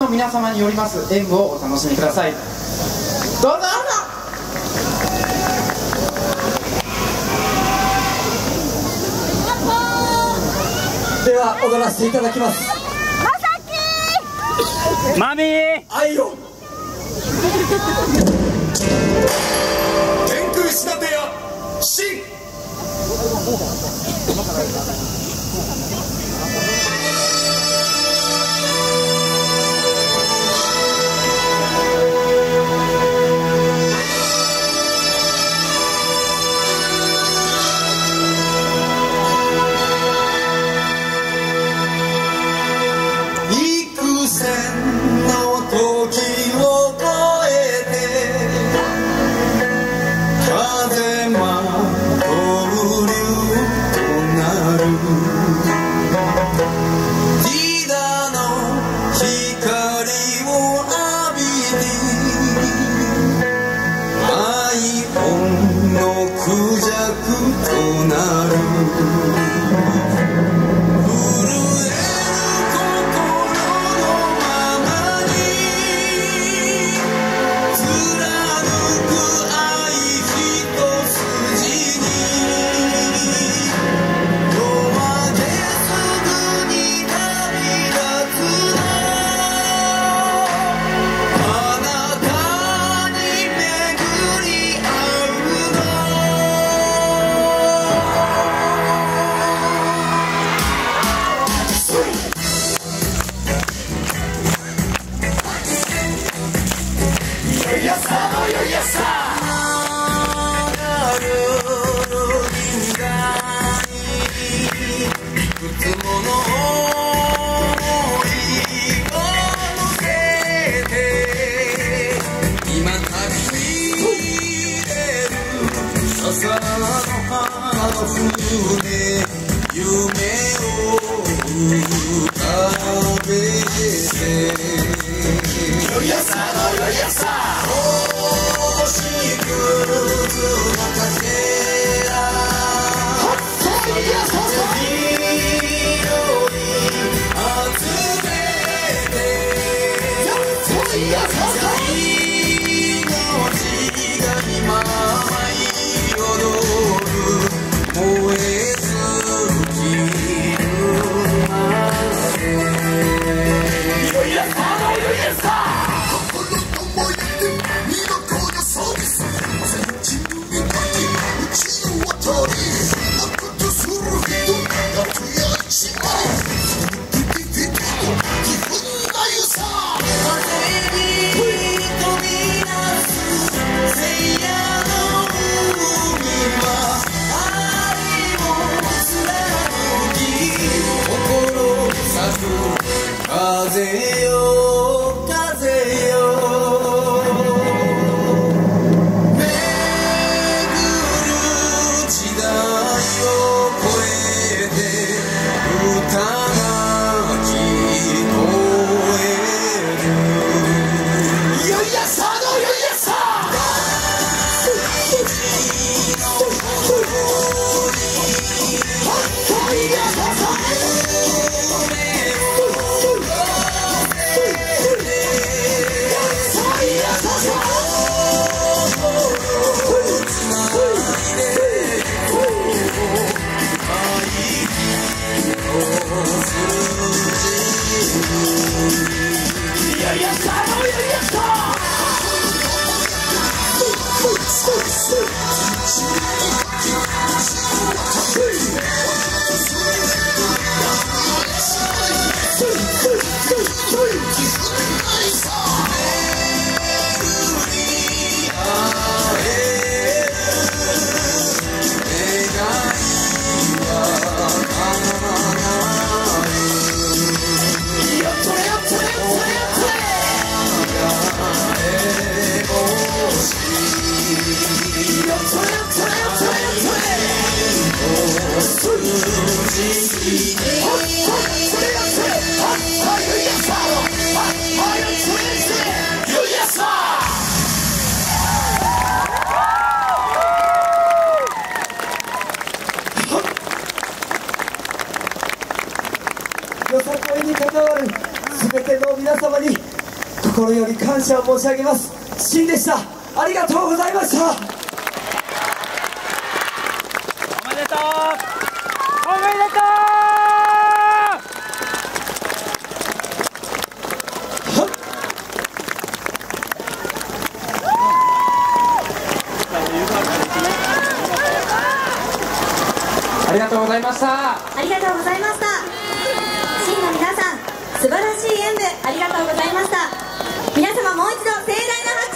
の皆様によります演舞をお楽しみください。どうぞ。 では踊らせていただきます。 まさきマミー愛よ天空石立屋新戦の時を越えて風まとう竜となるティダの光を浴びて愛本のクジャクとなる朝の花の船夢を浮かべてよい朝のよい朝星屑のかけら集めて命が今燃え尽きるまでよいやさのよいやさ心と燃えて見事なサービス全人にかけ宇宙渡り悪とする人が増や一枚ピピピピと自分がゆさ風に飛び出す聖夜の海は風よ風よ巡る時代を越えて歌が聞こえるよいやさのよいやさ大事の心に本当にやささやっとれやっとれやっとれやっとれ心より感謝を申し上げます。シンでした。ありがとうございました。 おめでとう。おめでとう。ありがとうございました。 ありがとうございました。シンの皆さん、素晴らしい演舞ありがとうございました。皆様もう一度盛大